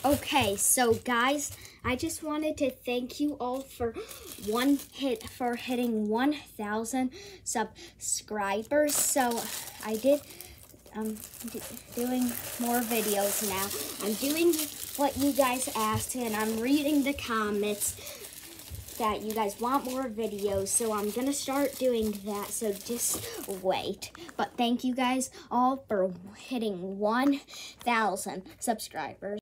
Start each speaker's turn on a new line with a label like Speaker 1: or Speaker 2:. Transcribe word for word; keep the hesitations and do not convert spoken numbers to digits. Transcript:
Speaker 1: Okay, so guys, I just wanted to thank you all for one hit for hitting one thousand subscribers. So I did um doing more videos now. I'm doing what you guys asked, and I'm reading the comments that you guys want more videos, so I'm gonna start doing that, so just wait. But thank you guys all for hitting one thousand subscribers.